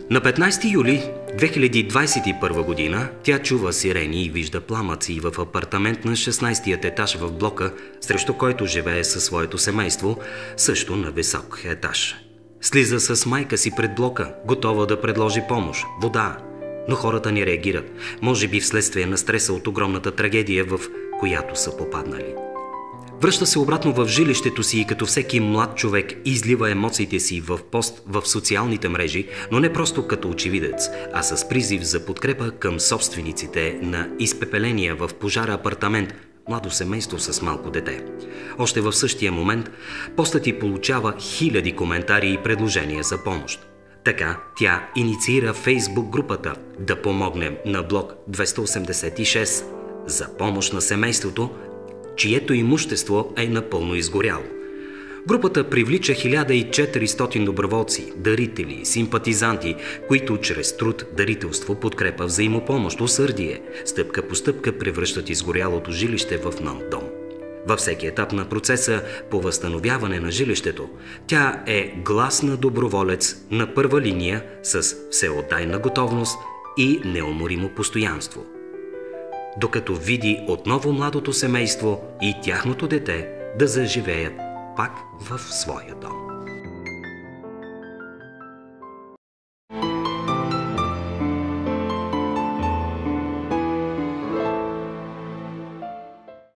На 15 юли 2021 година тя чува сирени и вижда пламъци в апартамент на 16-тият етаж в блока, срещу който живее със своето семейство, също на висок етаж. Слиза с майка си пред блока, готова да предложи помощ, вода, но хората не реагират, може би вследствие на стреса от огромната трагедия, в която са попаднали. Връща се обратно в жилището си и като всеки млад човек излива емоциите си в пост в социалните мрежи, но не просто като очевидец, а с призив за подкрепа към собствениците на изпепеления в пожара апартамент, младо семейство с малко дете. Още в същия момент постът й получава хиляди коментари и предложения за помощ. Така тя инициира Фейсбук групата "Да помогнем" на блок 286 за помощ на семейството, чието имущество е напълно изгоряло. Групата привлича 1400 доброволци, дарители, симпатизанти, които чрез труд, дарителство, подкрепа, взаимопомощ, усърдие, стъпка по стъпка превръщат изгорялото жилище в нов дом. Във всеки етап на процеса по възстановяване на жилището, тя е глас на доброволец на първа линия с всеотдайна готовност и неуморимо постоянство. Докато види отново младото семейство и тяхното дете да заживеят пак в своя дом.